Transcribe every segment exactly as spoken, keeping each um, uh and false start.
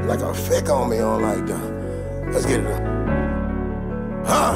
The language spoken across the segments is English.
like a feck on me on like that. Let's get it up. Huh?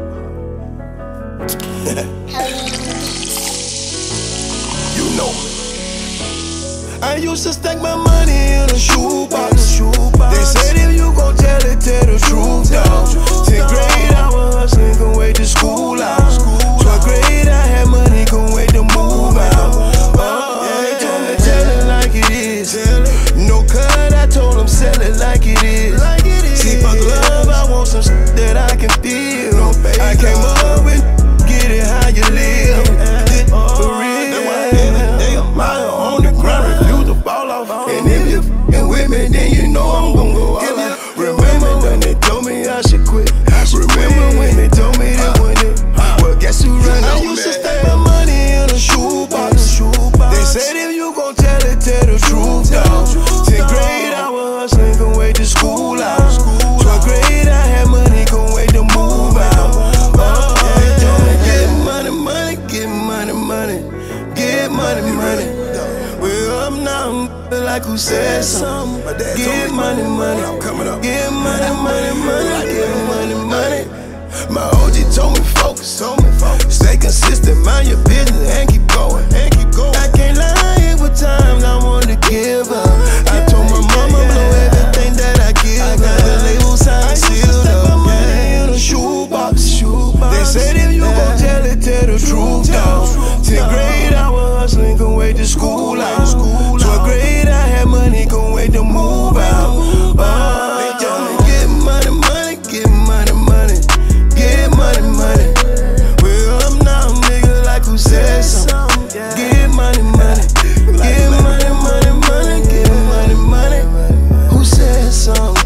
You know me. I used to stack my money in a shoebox. They said if you gon' tell it, tell the truth, dawg. Tenth grade, I was hustling, couldn't wait to school out. Twelfth grade, I had money, couldn't wait to move out. Oh, they told me tell it like it is. No cut, I told them sell it like it is. See, fuck love, I want some shit that I can feel. I came up with get it how you live. For real, every day I'm out on the ground, refuse to fall off. And if you f***ing with me, then you know I'm gon' go all out. Remember when they told me I should quit? Remember when they told me they wouldn't? Well, guess who run on me? I used to stack my money in a shoebox. They said if you gon' tell it, tell the truth, dawg. Tenth grade, I was hustling, couldn't wait to school out. Twelfth grade, I had money, couldn't wait to move out. Oh, they told me get money, money, get money, money, get money, money. We're up now, like who said something. Get money, money, get money, money, money, get money, money. My O G told me focus, told me focus. Stay consistent, mind your business, and keep going, and keep going. I can't lie, with times I wanted to give up. I told my mama blow everything that I give. Now the label sign sealed up. Yeah, in a shoebox. They said if you gon' tell it, tell the truth, dawg. Tenth grade, I was hustling, couldn't wait to school out. Twelfth grade, I had money, couldn't wait to move out. Oh, they told me get money, money, get money, money, get money, money. We're up now, nigga, like who said something. Get money, money, get money, money, money, get money, money. Who said something?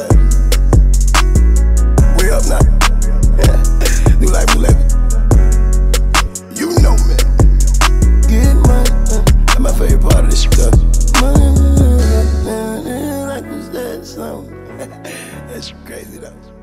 We up now. Do like we live it. You know me. Get money. That's my favorite part of this stuff. Money, like who said something. That's crazy though.